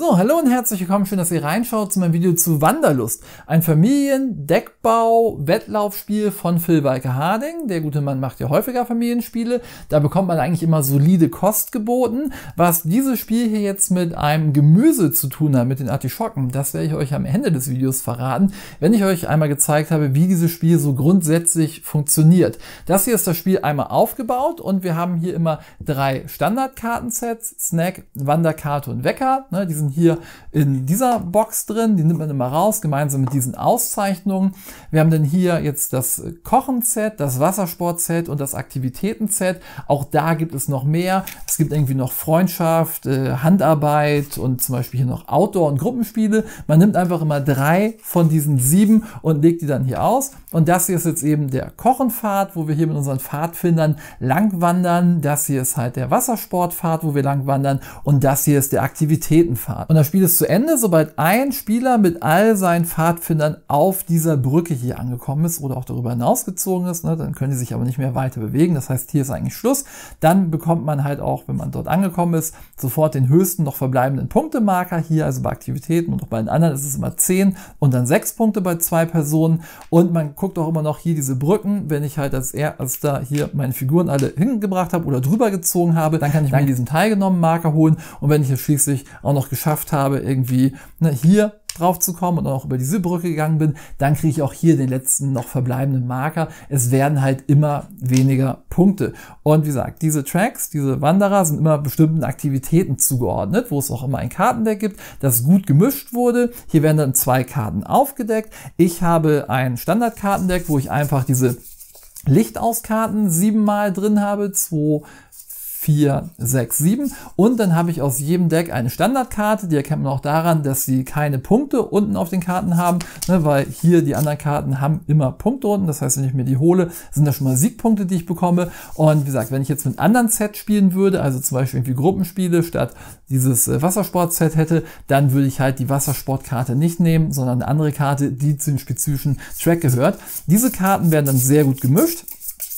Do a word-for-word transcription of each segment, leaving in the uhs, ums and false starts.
So, hallo und herzlich willkommen, schön, dass ihr reinschaut zu meinem Video zu Wanderlust. Ein Familien-Deckbau-Wettlaufspiel von Phil Walker-Harding. Der gute Mann macht ja häufiger Familienspiele. Da bekommt man eigentlich immer solide Kost geboten. Was dieses Spiel hier jetzt mit einem Gemüse zu tun hat, mit den Artischocken, das werde ich euch am Ende des Videos verraten, wenn ich euch einmal gezeigt habe, wie dieses Spiel so grundsätzlich funktioniert. Das hier ist das Spiel einmal aufgebaut und wir haben hier immer drei Standardkartensets, Snack, Wanderkarte und Wecker. Ne, die sind hier in dieser Box drin, die nimmt man immer raus, gemeinsam mit diesen Auszeichnungen. Wir haben dann hier jetzt das Kochen-Set, das Wassersport-Set und das Aktivitäten-Set. Auch da gibt es noch mehr. Es gibt irgendwie noch Freundschaft, äh, Handarbeit und zum Beispiel hier noch Outdoor- und Gruppenspiele. Man nimmt einfach immer drei von diesen sieben und legt die dann hier aus. Und das hier ist jetzt eben der Kochenpfad, wo wir hier mit unseren Pfadfindern lang wandern. Das hier ist halt der Wassersportpfad, wo wir lang wandern. Und das hier ist der Aktivitätenpfad. Und das Spiel ist zu Ende, sobald ein Spieler mit all seinen Pfadfindern auf dieser Brücke hier angekommen ist oder auch darüber hinausgezogen ist. Ne? Dann können die sich aber nicht mehr weiter bewegen. Das heißt, hier ist eigentlich Schluss. Dann bekommt man halt auch, wenn man dort angekommen ist, sofort den höchsten noch verbleibenden Punktemarker hier. Also bei Aktivitäten und auch bei den anderen ist es immer zehn und dann sechs Punkte bei zwei Personen. Und man guckt auch immer noch hier diese Brücken. Wenn ich halt als erster hier meine Figuren alle hingebracht habe oder drüber gezogen habe, dann kann ich mir diesen teilgenommen Marker holen. Und wenn ich es schließlich auch noch geschafft habe, irgendwie ne, hier drauf zu kommen und auch über diese Brücke gegangen bin, dann kriege ich auch hier den letzten noch verbleibenden Marker. Es werden halt immer weniger Punkte. Und wie gesagt, diese Tracks, diese Wanderer sind immer bestimmten Aktivitäten zugeordnet, wo es auch immer ein Kartendeck gibt, das gut gemischt wurde. Hier werden dann zwei Karten aufgedeckt. Ich habe ein Standardkartendeck, wo ich einfach diese Lichtauskarten siebenmal drin habe, zwei, vier, sechs, sieben und dann habe ich aus jedem Deck eine Standardkarte, die erkennt man auch daran, dass sie keine Punkte unten auf den Karten haben, ne, weil hier die anderen Karten haben immer Punkte unten, das heißt, wenn ich mir die hole, sind das schon mal Siegpunkte, die ich bekomme. Und wie gesagt, wenn ich jetzt mit anderen Sets spielen würde, also zum Beispiel irgendwie Gruppenspiele statt dieses äh, Wassersport-Set hätte, dann würde ich halt die Wassersportkarte nicht nehmen, sondern eine andere Karte, die zu dem spezifischen Track gehört. Diese Karten werden dann sehr gut gemischt.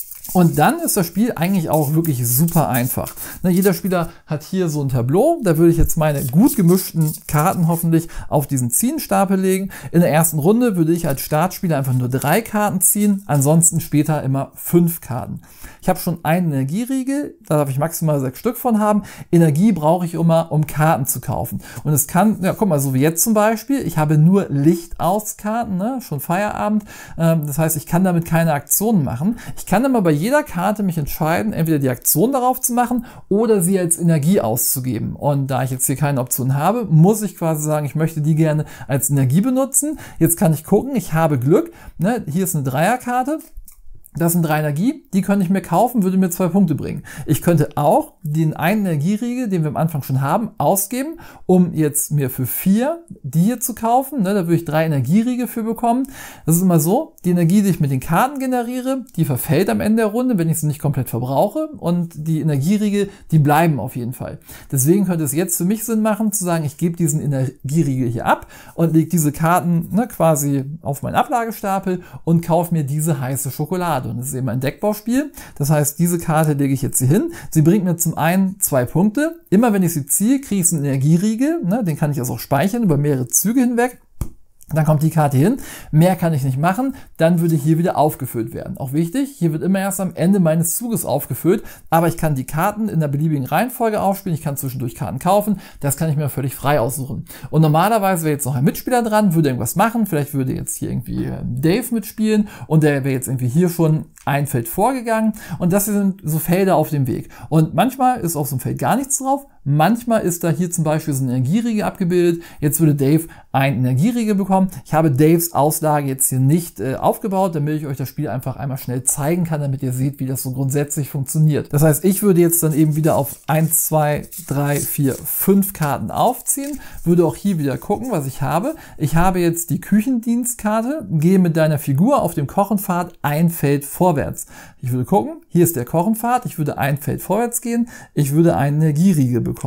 Und dann ist das Spiel eigentlich auch wirklich super einfach. Ne, jeder Spieler hat hier so ein Tableau. Da würde ich jetzt meine gut gemischten Karten hoffentlich auf diesen Ziehen-Stapel legen. In der ersten Runde würde ich als Startspieler einfach nur drei Karten ziehen. Ansonsten später immer fünf Karten. Ich habe schon einen Energieriegel. Da darf ich maximal sechs Stück von haben. Energie brauche ich immer, um Karten zu kaufen. Und es kann, ja guck mal, so wie jetzt zum Beispiel. Ich habe nur Licht-Aus-Karten, ne, schon Feierabend. Ähm, das heißt, ich kann damit keine Aktionen machen. Ich kann aber bei jeder Karte mich entscheiden, entweder die Aktion darauf zu machen oder sie als Energie auszugeben. Und da ich jetzt hier keine Option habe, muss ich quasi sagen, ich möchte die gerne als Energie benutzen. Jetzt kann ich gucken, ich habe Glück. Ne? Hier ist eine Dreierkarte. Das sind drei Energie, die könnte ich mir kaufen, würde mir zwei Punkte bringen. Ich könnte auch den einen Energieriegel, den wir am Anfang schon haben, ausgeben, um jetzt mir für vier die hier zu kaufen. Ne, da würde ich drei Energieriegel für bekommen. Das ist immer so, die Energie, die ich mit den Karten generiere, die verfällt am Ende der Runde, wenn ich sie nicht komplett verbrauche. Und die Energieriegel, die bleiben auf jeden Fall. Deswegen könnte es jetzt für mich Sinn machen, zu sagen, ich gebe diesen Energieriegel hier ab und lege diese Karten ne, quasi auf meinen Ablagestapel und kaufe mir diese heiße Schokolade. Und das ist eben ein Deckbauspiel. Das heißt, diese Karte lege ich jetzt hier hin. Sie bringt mir zum einen zwei Punkte. Immer wenn ich sie ziehe, kriege ich einen Energieriegel. Ne, den kann ich also auch speichern über mehrere Züge hinweg. Dann kommt die Karte hin, mehr kann ich nicht machen, dann würde hier wieder aufgefüllt werden. Auch wichtig, hier wird immer erst am Ende meines Zuges aufgefüllt, aber ich kann die Karten in der beliebigen Reihenfolge aufspielen, ich kann zwischendurch Karten kaufen, das kann ich mir völlig frei aussuchen. Und normalerweise wäre jetzt noch ein Mitspieler dran, würde irgendwas machen, vielleicht würde jetzt hier irgendwie Dave mitspielen und der wäre jetzt irgendwie hier schon ein Feld vorgegangen und das sind so Felder auf dem Weg. Und manchmal ist auf so einem Feld gar nichts drauf, manchmal ist da hier zum Beispiel so ein Energieriegel abgebildet, jetzt würde Dave ein Energieriegel bekommen. Ich habe Daves Auslage jetzt hier nicht äh, aufgebaut, damit ich euch das Spiel einfach einmal schnell zeigen kann, damit ihr seht, wie das so grundsätzlich funktioniert. Das heißt, ich würde jetzt dann eben wieder auf eins, zwei, drei, vier, fünf Karten aufziehen, würde auch hier wieder gucken, was ich habe. Ich habe jetzt die Küchendienstkarte, gehe mit deiner Figur auf dem Kochenpfad ein Feld vorwärts. Ich würde gucken, hier ist der Kochenpfad, ich würde ein Feld vorwärts gehen, ich würde einen Energieriegel bekommen.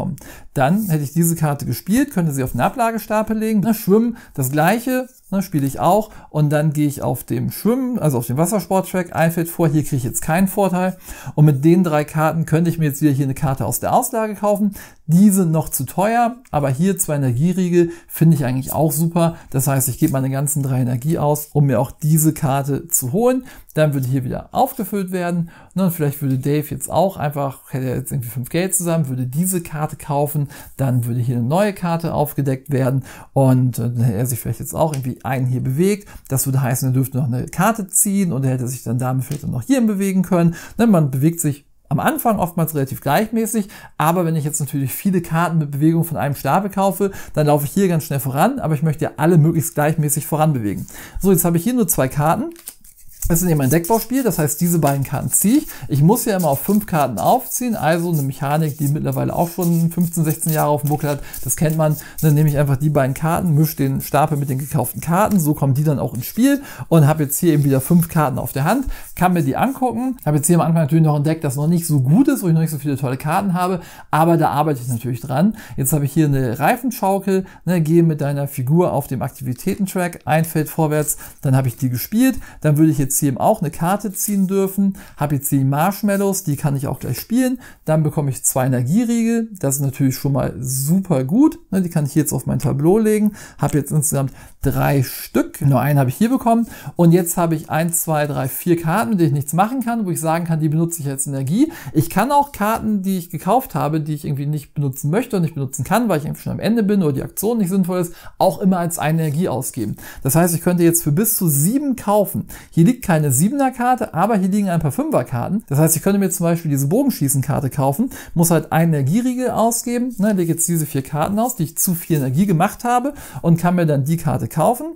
dann hätte ich diese Karte gespielt, könnte sie auf den Ablagestapel legen. Na, Schwimmen, das gleiche, ne, spiele ich auch. Und dann gehe ich auf dem Schwimmen, also auf dem Wassersport-Track, ein Feld vor. Hier kriege ich jetzt keinen Vorteil. Und mit den drei Karten könnte ich mir jetzt wieder hier eine Karte aus der Auslage kaufen. Die sind noch zu teuer, aber hier zwei Energieriegel finde ich eigentlich auch super. Das heißt, ich gebe meine ganzen drei Energie aus, um mir auch diese Karte zu holen. Dann würde hier wieder aufgefüllt werden. Und vielleicht würde Dave jetzt auch einfach, hätte er jetzt irgendwie fünf Geld zusammen, würde diese Karte kaufen. Dann würde hier eine neue Karte aufgedeckt werden. Und dann hätte er sich vielleicht jetzt auch irgendwie einen hier bewegt. Das würde heißen, er dürfte noch eine Karte ziehen und er hätte sich dann damit vielleicht auch noch hier bewegen können. Man bewegt sich am Anfang oftmals relativ gleichmäßig, aber wenn ich jetzt natürlich viele Karten mit Bewegung von einem Stapel kaufe, dann laufe ich hier ganz schnell voran, aber ich möchte ja alle möglichst gleichmäßig voranbewegen. So, jetzt habe ich hier nur zwei Karten. Das ist eben ein Deckbauspiel, das heißt, diese beiden Karten ziehe ich. Ich muss ja immer auf fünf Karten aufziehen, also eine Mechanik, die mittlerweile auch schon fünfzehn, sechzehn Jahre auf dem Buckel hat, das kennt man. Dann nehme ich einfach die beiden Karten, mische den Stapel mit den gekauften Karten, so kommen die dann auch ins Spiel und habe jetzt hier eben wieder fünf Karten auf der Hand, kann mir die angucken. Habe jetzt hier am Anfang natürlich noch ein Deck, das noch nicht so gut ist, wo ich noch nicht so viele tolle Karten habe, aber da arbeite ich natürlich dran. Jetzt habe ich hier eine Reifenschaukel, ne, gehe mit deiner Figur auf dem Aktivitätentrack, ein Feld vorwärts, dann habe ich die gespielt, dann würde ich jetzt hier eben auch eine Karte ziehen dürfen, habe jetzt die Marshmallows, die kann ich auch gleich spielen, dann bekomme ich zwei Energieriegel, das ist natürlich schon mal super gut, ne, die kann ich jetzt auf mein Tableau legen, habe jetzt insgesamt drei Stück, nur einen habe ich hier bekommen und jetzt habe ich eins, zwei, drei, vier Karten, mit denen ich nichts machen kann, wo ich sagen kann, die benutze ich als Energie. Ich kann auch Karten, die ich gekauft habe, die ich irgendwie nicht benutzen möchte und nicht benutzen kann, weil ich irgendwie schon am Ende bin oder die Aktion nicht sinnvoll ist, auch immer als eine Energie ausgeben. Das heißt, ich könnte jetzt für bis zu sieben kaufen. Hier liegt keine siebener Karte, aber hier liegen ein paar fünfer Karten. Das heißt, ich könnte mir zum Beispiel diese Bogenschießen-Karte kaufen, muss halt einen Energieriegel ausgeben, ne, lege jetzt diese vier Karten aus, die ich zu viel Energie gemacht habe und kann mir dann die Karte kaufen.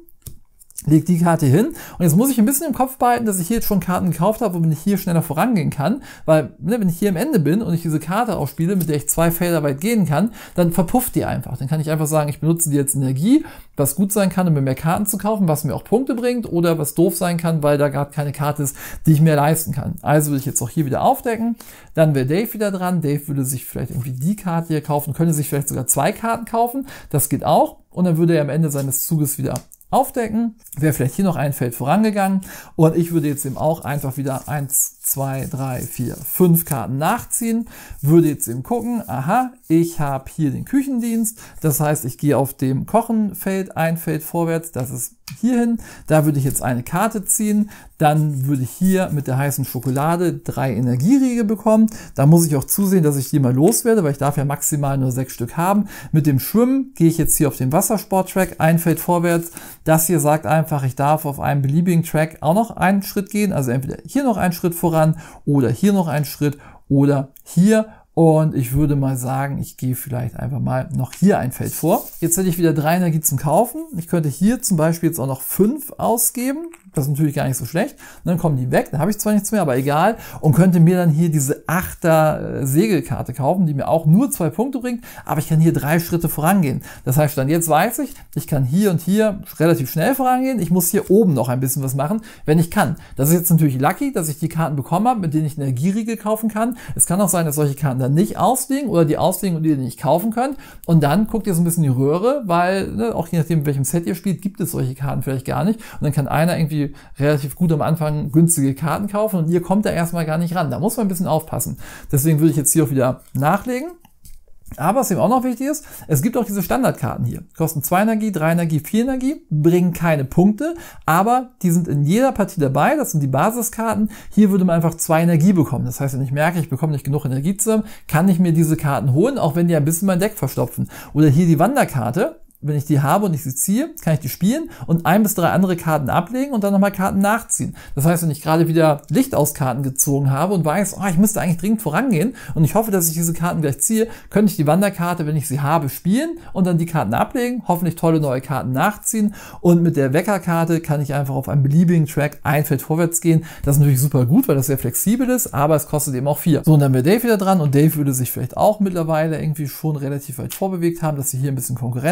Leg die Karte hin und jetzt muss ich ein bisschen im Kopf behalten, dass ich hier jetzt schon Karten gekauft habe, womit ich hier schneller vorangehen kann, weil ne, wenn ich hier am Ende bin und ich diese Karte ausspiele, mit der ich zwei Felder weit gehen kann, dann verpufft die einfach. Dann kann ich einfach sagen, ich benutze die jetzt Energie, was gut sein kann, um mir mehr Karten zu kaufen, was mir auch Punkte bringt oder was doof sein kann, weil da gerade keine Karte ist, die ich mir leisten kann. Also würde ich jetzt auch hier wieder aufdecken, dann wäre Dave wieder dran. Dave würde sich vielleicht irgendwie die Karte hier kaufen, könnte sich vielleicht sogar zwei Karten kaufen, das geht auch und dann würde er am Ende seines Zuges wieder aufdecken, wäre vielleicht hier noch ein Feld vorangegangen und ich würde jetzt eben auch einfach wieder eins, zwei, drei, vier, fünf Karten nachziehen, würde jetzt eben gucken, aha, ich habe hier den Küchendienst, das heißt, ich gehe auf dem Kochenfeld ein Feld vorwärts, das ist hierhin, da würde ich jetzt eine Karte ziehen, dann würde ich hier mit der heißen Schokolade drei Energieriegel bekommen, da muss ich auch zusehen, dass ich die mal loswerde, weil ich darf ja maximal nur sechs Stück haben. Mit dem Schwimmen gehe ich jetzt hier auf den Wassersport-Track, ein Feld vorwärts, das hier sagt einfach, ich darf auf einem beliebigen Track auch noch einen Schritt gehen, also entweder hier noch einen Schritt voran oder hier noch einen Schritt oder hier. Und ich würde mal sagen, ich gehe vielleicht einfach mal noch hier ein Feld vor. Jetzt hätte ich wieder drei Energie zum Kaufen. Ich könnte hier zum Beispiel jetzt auch noch fünf ausgeben. Das ist natürlich gar nicht so schlecht. Und dann kommen die weg, dann habe ich zwar nichts mehr, aber egal. Und könnte mir dann hier diese achter Segelkarte kaufen, die mir auch nur zwei Punkte bringt. Aber ich kann hier drei Schritte vorangehen. Das heißt, dann jetzt weiß ich, ich kann hier und hier relativ schnell vorangehen. Ich muss hier oben noch ein bisschen was machen, wenn ich kann. Das ist jetzt natürlich lucky, dass ich die Karten bekommen habe, mit denen ich Energieriegel kaufen kann. Es kann auch sein, dass solche Karten dann nicht ausliegen oder die ausliegen und ihr die nicht kaufen könnt. Und dann guckt ihr so ein bisschen die Röhre, weil ne, auch je nachdem, in welchem Set ihr spielt, gibt es solche Karten vielleicht gar nicht. Und dann kann einer irgendwie relativ gut am Anfang günstige Karten kaufen und ihr kommt da erstmal gar nicht ran. Da muss man ein bisschen aufpassen. Deswegen würde ich jetzt hier auch wieder nachlegen. Aber was eben auch noch wichtig ist, es gibt auch diese Standardkarten hier. Kosten zwei Energie, drei Energie, vier Energie, bringen keine Punkte, aber die sind in jeder Partie dabei, das sind die Basiskarten. Hier würde man einfach zwei Energie bekommen. Das heißt, wenn ich merke, ich bekomme nicht genug Energie zusammen, kann ich mir diese Karten holen, auch wenn die ein bisschen mein Deck verstopfen. Oder hier die Wanderkarte. Wenn ich die habe und ich sie ziehe, kann ich die spielen und ein bis drei andere Karten ablegen und dann nochmal Karten nachziehen. Das heißt, wenn ich gerade wieder Lichtauskarten gezogen habe und weiß, oh, ich müsste eigentlich dringend vorangehen und ich hoffe, dass ich diese Karten gleich ziehe, könnte ich die Wanderkarte, wenn ich sie habe, spielen und dann die Karten ablegen, hoffentlich tolle neue Karten nachziehen und mit der Weckerkarte kann ich einfach auf einem beliebigen Track ein Feld vorwärts gehen. Das ist natürlich super gut, weil das sehr flexibel ist, aber es kostet eben auch vier. So, und dann wäre Dave wieder dran und Dave würde sich vielleicht auch mittlerweile irgendwie schon relativ weit vorbewegt haben, dass sie hier ein bisschen Konkurrenz haben.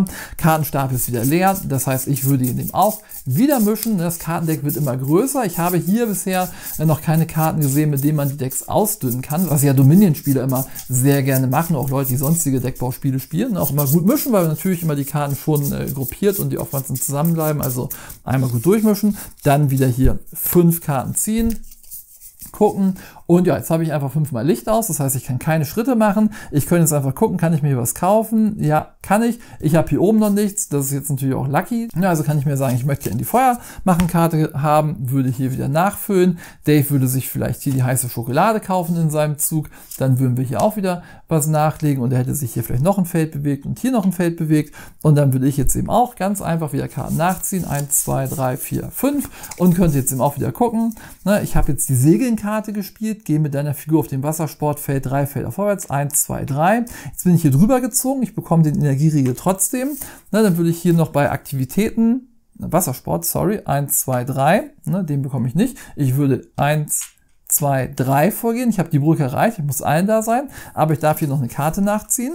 haben. Kartenstapel ist wieder leer, das heißt, ich würde ihn eben auch wieder mischen. Das Kartendeck wird immer größer. Ich habe hier bisher noch keine Karten gesehen, mit denen man die Decks ausdünnen kann, was ja Dominion-Spieler immer sehr gerne machen, auch Leute, die sonstige Deckbauspiele spielen, auch immer gut mischen, weil wir natürlich immer die Karten schon äh, gruppiert und die oftmals zusammenbleiben, also einmal gut durchmischen, dann wieder hier fünf Karten ziehen, gucken. Und ja, jetzt habe ich einfach fünfmal Licht aus, das heißt, ich kann keine Schritte machen. Ich könnte jetzt einfach gucken, kann ich mir hier was kaufen? Ja, kann ich. Ich habe hier oben noch nichts, das ist jetzt natürlich auch lucky. Ja, also kann ich mir sagen, ich möchte in die Feuermachen-Karte haben, würde hier wieder nachfüllen. Dave würde sich vielleicht hier die heiße Schokolade kaufen in seinem Zug, dann würden wir hier auch wieder was nachlegen und er hätte sich hier vielleicht noch ein Feld bewegt und hier noch ein Feld bewegt und dann würde ich jetzt eben auch ganz einfach wieder Karten nachziehen, eins, zwei, drei, vier, fünf und könnte jetzt eben auch wieder gucken. Ich habe jetzt die Segeln-Karte gespielt, gehe mit deiner Figur auf dem Wassersportfeld drei Felder vorwärts, eins, zwei, drei. Jetzt bin ich hier drüber gezogen, ich bekomme den Energieriegel trotzdem. Na, dann würde ich hier noch bei Aktivitäten, Wassersport, sorry, eins, zwei, drei, ne, den bekomme ich nicht. Ich würde eins, zwei, drei vorgehen. Ich habe die Brücke erreicht, ich muss allen da sein, aber ich darf hier noch eine Karte nachziehen.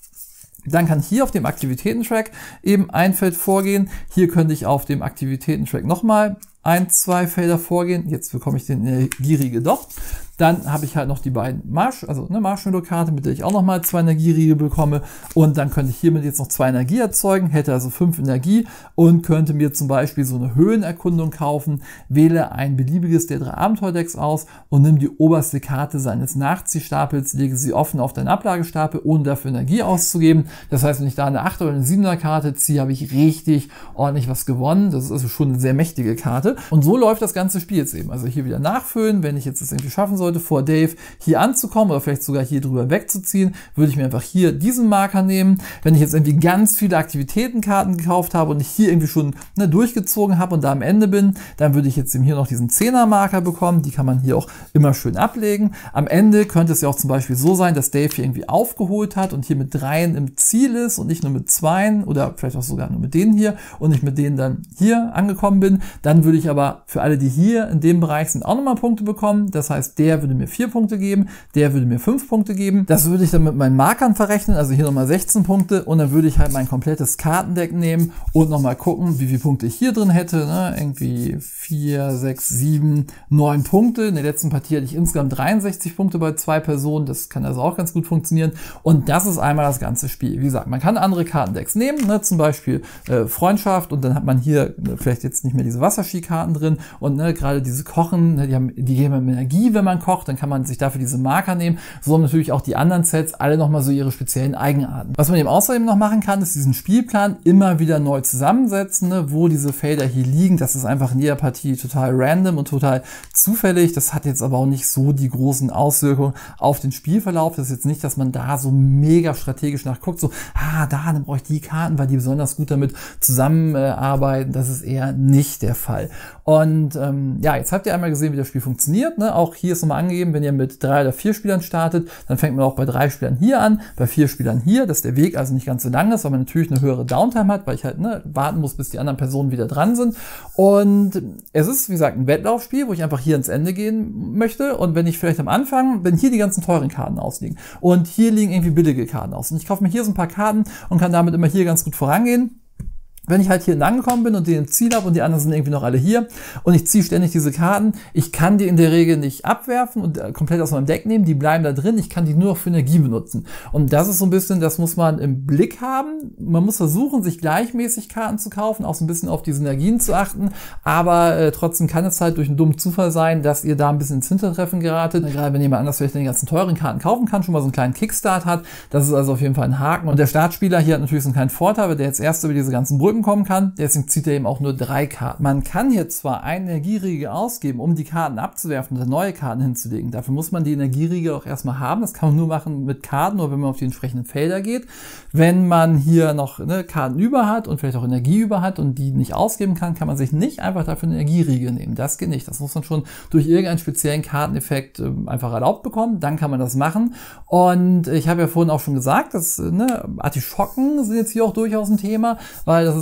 Dann kann hier auf dem Aktivitäten-Track eben ein Feld vorgehen. Hier könnte ich auf dem Aktivitäten-Track nochmal ein, zwei Felder vorgehen. Jetzt bekomme ich den Energieriegel doch. Dann habe ich halt noch die beiden Marsch, also eine Marshmallow-Karte, mit der ich auch nochmal zwei Energieriegel bekomme. Und dann könnte ich hiermit jetzt noch zwei Energie erzeugen, hätte also fünf Energie und könnte mir zum Beispiel so eine Höhenerkundung kaufen, wähle ein beliebiges der drei Abenteuerdecks aus und nimm die oberste Karte seines Nachziehstapels, lege sie offen auf deinen Ablagestapel, ohne dafür Energie auszugeben. Das heißt, wenn ich da eine achter oder eine siebener Karte ziehe, habe ich richtig ordentlich was gewonnen. Das ist also schon eine sehr mächtige Karte. Und so läuft das ganze Spiel jetzt eben. Also hier wieder nachfüllen, wenn ich jetzt das irgendwie schaffen soll, sollte, vor Dave hier anzukommen oder vielleicht sogar hier drüber wegzuziehen, würde ich mir einfach hier diesen Marker nehmen. Wenn ich jetzt irgendwie ganz viele Aktivitätenkarten gekauft habe und ich hier irgendwie schon ne, durchgezogen habe und da am Ende bin, dann würde ich jetzt eben hier noch diesen zehner Marker bekommen. Die kann man hier auch immer schön ablegen. Am Ende könnte es ja auch zum Beispiel so sein, dass Dave hier irgendwie aufgeholt hat und hier mit dreien im Ziel ist und nicht nur mit zweien oder vielleicht auch sogar nur mit denen hier und ich mit denen dann hier angekommen bin. Dann würde ich aber für alle, die hier in dem Bereich sind, auch nochmal Punkte bekommen. Das heißt, der würde mir vier Punkte geben, der würde mir fünf Punkte geben. Das würde ich dann mit meinen Markern verrechnen, also hier nochmal sechzehn Punkte und dann würde ich halt mein komplettes Kartendeck nehmen und nochmal gucken, wie viele Punkte ich hier drin hätte. Ne? Irgendwie vier, sechs, sieben, neun Punkte. In der letzten Partie hatte ich insgesamt dreiundsechzig Punkte bei zwei Personen. Das kann also auch ganz gut funktionieren. Und das ist einmal das ganze Spiel. Wie gesagt, man kann andere Kartendecks nehmen, ne? Zum Beispiel äh, Freundschaft und dann hat man hier ne, vielleicht jetzt nicht mehr diese Wasserskikarten drin und ne, gerade diese Kochen, ne, die, haben, die geben einem Energie, wenn man kocht, dann kann man sich dafür diese Marker nehmen. So haben natürlich auch die anderen Sets alle nochmal so ihre speziellen Eigenarten. Was man eben außerdem noch machen kann, ist diesen Spielplan immer wieder neu zusammensetzen, ne, wo diese Felder hier liegen. Das ist einfach in jeder Partie total random und total zufällig. Das hat jetzt aber auch nicht so die großen Auswirkungen auf den Spielverlauf. Das ist jetzt nicht, dass man da so mega strategisch nachguckt, so, ah, da, dann brauche ich die Karten, weil die besonders gut damit zusammenarbeiten. Das ist eher nicht der Fall. Und ähm, ja, jetzt habt ihr einmal gesehen, wie das Spiel funktioniert. Ne? Auch hier ist nochmal angegeben, wenn ihr mit drei oder vier Spielern startet, dann fängt man auch bei drei Spielern hier an, bei vier Spielern hier, dass der Weg also nicht ganz so lang ist, weil man natürlich eine höhere Downtime hat, weil ich halt ne, warten muss, bis die anderen Personen wieder dran sind. Und es ist, wie gesagt, ein Wettlaufspiel, wo ich einfach hier ins Ende gehen möchte. Und wenn ich vielleicht am Anfang, wenn hier die ganzen teuren Karten ausliegen und hier liegen irgendwie billige Karten aus und ich kaufe mir hier so ein paar Karten und kann damit immer hier ganz gut vorangehen. Wenn ich halt hier angekommen bin und den Ziel habe und die anderen sind irgendwie noch alle hier und ich ziehe ständig diese Karten, ich kann die in der Regel nicht abwerfen und komplett aus meinem Deck nehmen, die bleiben da drin, ich kann die nur noch für Energie benutzen. Und das ist so ein bisschen, das muss man im Blick haben. Man muss versuchen, sich gleichmäßig Karten zu kaufen, auch so ein bisschen auf diese Energien zu achten, aber äh, trotzdem kann es halt durch einen dummen Zufall sein, dass ihr da ein bisschen ins Hintertreffen geratet. Gerade wenn jemand anders vielleicht die ganzen teuren Karten kaufen kann, schon mal so einen kleinen Kickstart hat, das ist also auf jeden Fall ein Haken. Und der Startspieler hier hat natürlich so einen kleinen Vorteil, weil der jetzt erst über diese ganzen Brücken kommen kann, deswegen zieht er eben auch nur drei Karten. Man kann hier zwar eine Energieriegel ausgeben, um die Karten abzuwerfen und neue Karten hinzulegen. Dafür muss man die Energieriegel auch erstmal haben. Das kann man nur machen mit Karten oder wenn man auf die entsprechenden Felder geht. Wenn man hier noch ne, Karten über hat und vielleicht auch Energie über hat und die nicht ausgeben kann, kann man sich nicht einfach dafür eine Energieriegel nehmen. Das geht nicht. Das muss man schon durch irgendeinen speziellen Karteneffekt äh, einfach erlaubt bekommen. Dann kann man das machen. Und ich habe ja vorhin auch schon gesagt, dass ne, Artischocken sind jetzt hier auch durchaus ein Thema, weil das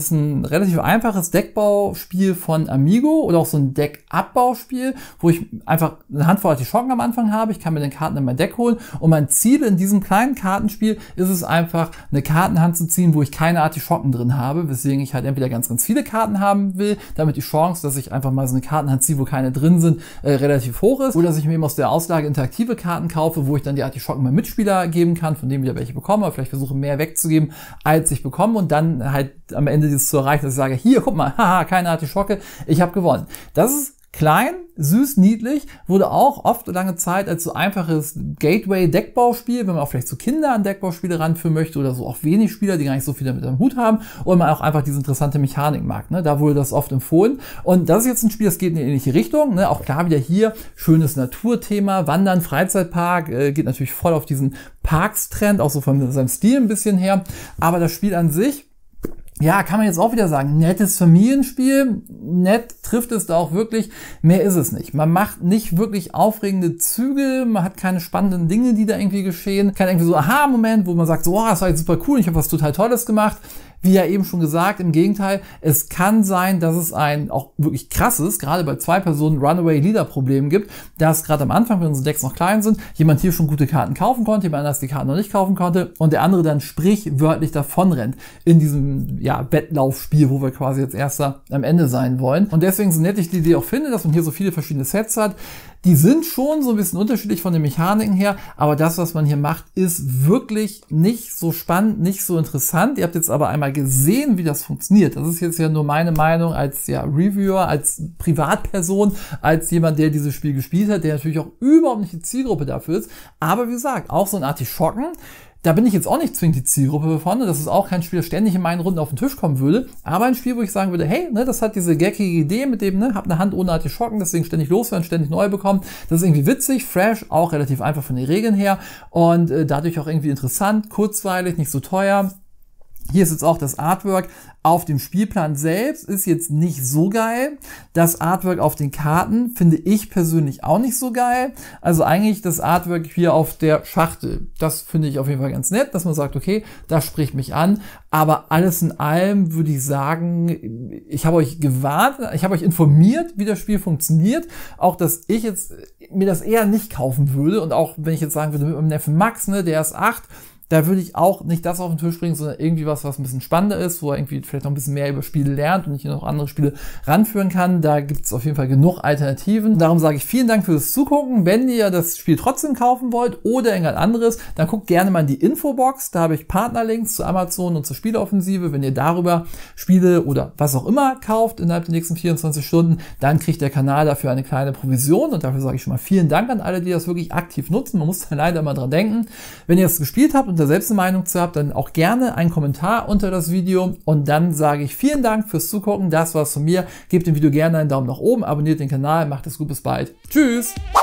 ist ein relativ einfaches Deckbauspiel von Amigo oder auch so ein Deckabbauspiel, wo ich einfach eine Handvoll Artischocken am Anfang habe. Ich kann mir den Karten in mein Deck holen und mein Ziel in diesem kleinen Kartenspiel ist es einfach, eine Kartenhand zu ziehen, wo ich keine Artischocken drin habe, weswegen ich halt entweder ganz, ganz viele Karten haben will, damit die Chance, dass ich einfach mal so eine Kartenhand ziehe, wo keine drin sind, äh, relativ hoch ist, oder dass ich mir eben aus der Auslage interaktive Karten kaufe, wo ich dann die Artischocken meinem Mitspieler geben kann, von dem wieder welche bekomme, aber vielleicht versuche mehr wegzugeben, als ich bekomme und dann halt am Ende dieses zu erreichen, dass ich sage, hier, guck mal, haha, keine Artischocke, ich habe gewonnen. Das ist klein, süß, niedlich, wurde auch oft lange Zeit als so einfaches Gateway-Deckbauspiel, wenn man auch vielleicht so Kinder an Deckbauspiele ranführen möchte oder so auch wenig Spieler, die gar nicht so viel damit am Hut haben und man auch einfach diese interessante Mechanik mag. Ne? Da wurde das oft empfohlen. Und das ist jetzt ein Spiel, das geht in eine ähnliche Richtung. Ne? Auch klar wieder hier, schönes Naturthema, Wandern, Freizeitpark, äh, geht natürlich voll auf diesen Parks-Trend, auch so von seinem Stil ein bisschen her. Aber das Spiel an sich, ja, kann man jetzt auch wieder sagen, nettes Familienspiel, nett trifft es da auch wirklich, mehr ist es nicht. Man macht nicht wirklich aufregende Züge, man hat keine spannenden Dinge, die da irgendwie geschehen, kein irgendwie so Aha-Moment, wo man sagt, so, oh, das war jetzt super cool, ich habe was total Tolles gemacht. Wie ja eben schon gesagt, im Gegenteil, es kann sein, dass es ein auch wirklich krasses, gerade bei zwei Personen Runaway-Leader-Problem gibt, dass gerade am Anfang, wenn unsere Decks noch klein sind, jemand hier schon gute Karten kaufen konnte, jemand anders die Karten noch nicht kaufen konnte und der andere dann sprichwörtlich davonrennt in diesem ja, Wettlaufspiel, wo wir quasi als Erster am Ende sein wollen. Und deswegen, so nett ich die Idee auch finde, dass man hier so viele verschiedene Sets hat, die sind schon so ein bisschen unterschiedlich von den Mechaniken her, aber das, was man hier macht, ist wirklich nicht so spannend, nicht so interessant. Ihr habt jetzt aber einmal gesehen, wie das funktioniert. Das ist jetzt ja nur meine Meinung als ja, Reviewer, als Privatperson, als jemand, der dieses Spiel gespielt hat, der natürlich auch überhaupt nicht die Zielgruppe dafür ist. Aber wie gesagt, auch so ein Artischocken, da bin ich jetzt auch nicht zwingend die Zielgruppe von. Das ist auch kein Spiel, das ständig in meinen Runden auf den Tisch kommen würde. Aber ein Spiel, wo ich sagen würde, hey, ne, das hat diese gackige Idee mit dem, ne, hab eine Hand ohne Artischocken, deswegen ständig loswerden, ständig neu bekommen. Das ist irgendwie witzig, fresh, auch relativ einfach von den Regeln her und äh, dadurch auch irgendwie interessant, kurzweilig, nicht so teuer. Hier ist jetzt auch das Artwork auf dem Spielplan selbst, ist jetzt nicht so geil. Das Artwork auf den Karten finde ich persönlich auch nicht so geil. Also eigentlich das Artwork hier auf der Schachtel, das finde ich auf jeden Fall ganz nett, dass man sagt, okay, das spricht mich an. Aber alles in allem würde ich sagen, ich habe euch gewarnt, ich habe euch informiert, wie das Spiel funktioniert. Auch, dass ich jetzt mir das eher nicht kaufen würde. Und auch, wenn ich jetzt sagen würde, mit meinem Neffen Max, ne, der ist acht, da würde ich auch nicht das auf den Tisch bringen, sondern irgendwie was, was ein bisschen spannender ist, wo er irgendwie vielleicht noch ein bisschen mehr über Spiele lernt und ich hier noch andere Spiele ranführen kann. Da gibt es auf jeden Fall genug Alternativen. Darum sage ich vielen Dank fürs Zugucken. Wenn ihr das Spiel trotzdem kaufen wollt oder irgendwas anderes, dann guckt gerne mal in die Infobox. Da habe ich Partnerlinks zu Amazon und zur Spieleoffensive. Wenn ihr darüber Spiele oder was auch immer kauft innerhalb der nächsten vierundzwanzig Stunden, dann kriegt der Kanal dafür eine kleine Provision und dafür sage ich schon mal vielen Dank an alle, die das wirklich aktiv nutzen. Man muss da leider mal dran denken. Wenn ihr das gespielt habt und da selbst eine Meinung zu habt, dann auch gerne einen Kommentar unter das Video und dann sage ich vielen Dank fürs Zugucken. Das war's von mir. Gebt dem Video gerne einen Daumen nach oben, abonniert den Kanal, macht es gut, bis bald. Tschüss!